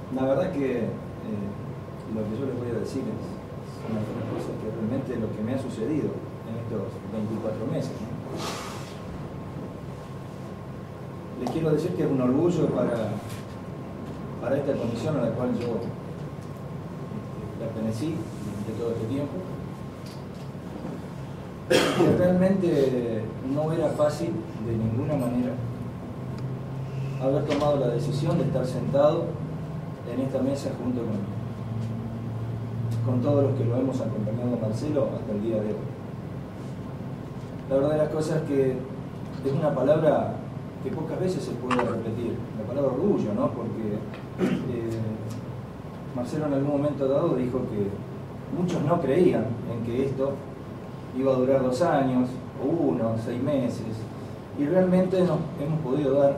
La verdad que lo que yo les voy a decir es una de las cosas que realmente lo que me ha sucedido en estos 24 meses, ¿no? Les quiero decir que es un orgullo para esta comisión a la cual yo pertenecí durante todo este tiempo, que realmente no era fácil de ninguna manera haber tomado la decisión de estar sentado en esta mesa junto con todos los que lo hemos acompañado a Marcelo hasta el día de hoy. La verdad de las cosas es que es una palabra que pocas veces se puede repetir, la palabra orgullo, ¿no? Porque Marcelo en algún momento dado dijo que muchos no creían en que esto iba a durar 2 años, o 1, 6 meses, y realmente nos hemos podido dar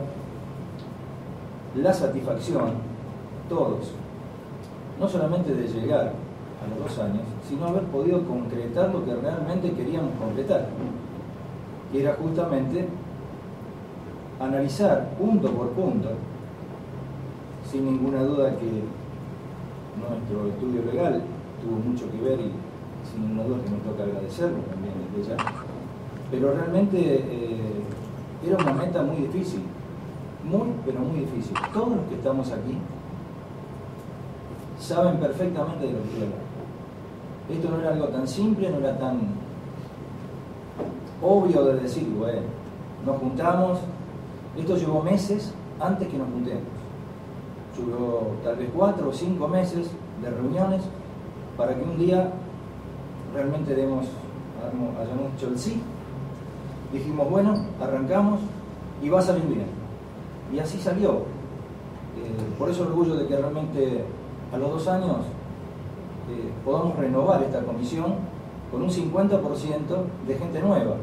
la satisfacción, todos, no solamente de llegar a los 2 años, sino haber podido concretar lo que realmente queríamos concretar, que era justamente analizar punto por punto, sin ninguna duda que nuestro estudio legal tuvo mucho que ver y sin ninguna duda que nos toca agradecerlo también desde ya, pero realmente era una meta muy difícil, pero muy difícil. Todos los que estamos aquí saben perfectamente de lo que estoy hablando. Esto no era algo tan simple, no era tan obvio de decir, bueno, nos juntamos. Esto llevó meses antes que nos juntemos. Llevó tal vez 4 o 5 meses de reuniones para que un día realmente hayamos hecho el sí. Dijimos, bueno, arrancamos y va a salir bien. Y así salió. Por eso el orgullo de que realmente a los 2 años podamos renovar esta comisión con un 50% de gente nueva.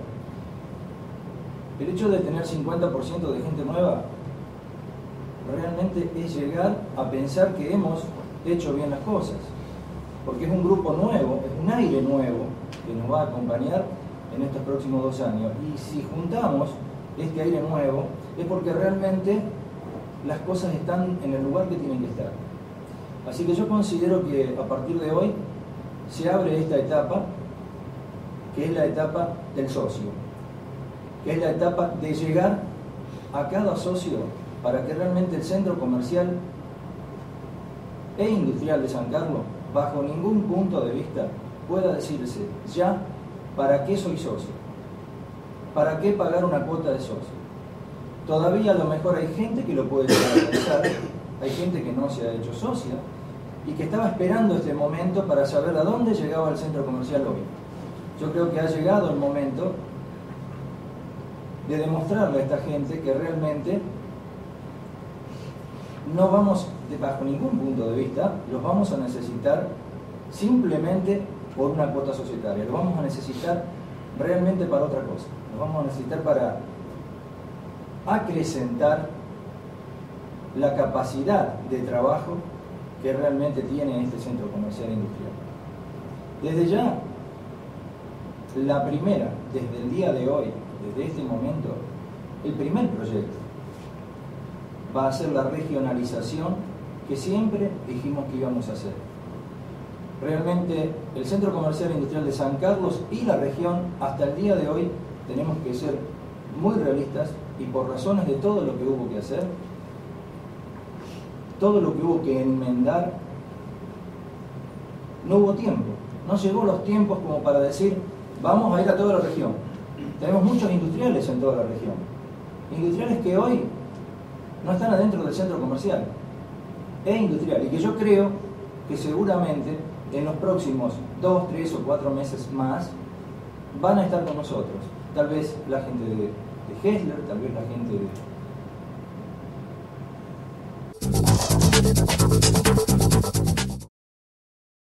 El hecho de tener 50% de gente nueva realmente es llegar a pensar que hemos hecho bien las cosas, porque es un grupo nuevo, es un aire nuevo que nos va a acompañar en estos próximos 2 años. Y si juntamos este aire nuevo es porque realmente las cosas están en el lugar que tienen que estar. Así que yo considero que a partir de hoy se abre esta etapa, que es la etapa del socio, que es la etapa de llegar a cada socio para que realmente el centro comercial e industrial de San Carlos, bajo ningún punto de vista, pueda decirse ya, ¿para qué soy socio? ¿Para qué pagar una cuota de socio? Todavía a lo mejor hay gente que lo puede llegar a pensar, hay gente que no se ha hecho socia y que estaba esperando este momento para saber a dónde llegaba el centro comercial hoy. Yo creo que ha llegado el momento de demostrarle a esta gente que realmente no vamos, bajo ningún punto de vista, los vamos a necesitar simplemente por una cuota societaria, los vamos a necesitar realmente para otra cosa, los vamos a necesitar para acrecentar la capacidad de trabajo que realmente tiene este centro comercial industrial. Desde ya, la primera, desde el día de hoy, desde este momento, el primer proyecto va a ser la regionalización que siempre dijimos que íbamos a hacer. Realmente el Centro Comercial Industrial de San Carlos y la región, hasta el día de hoy, tenemos que ser muy realistas y por razones de todo lo que hubo que hacer, todo lo que hubo que enmendar, no hubo tiempo. No llegó los tiempos como para decir, vamos a ir a toda la región. Tenemos muchos industriales en toda la región. Industriales que hoy no están adentro del centro comercial. Es industrial. Y que yo creo que seguramente en los próximos 2, 3 o 4 meses más van a estar con nosotros. Tal vez la gente de Hessler, tal vez la gente de...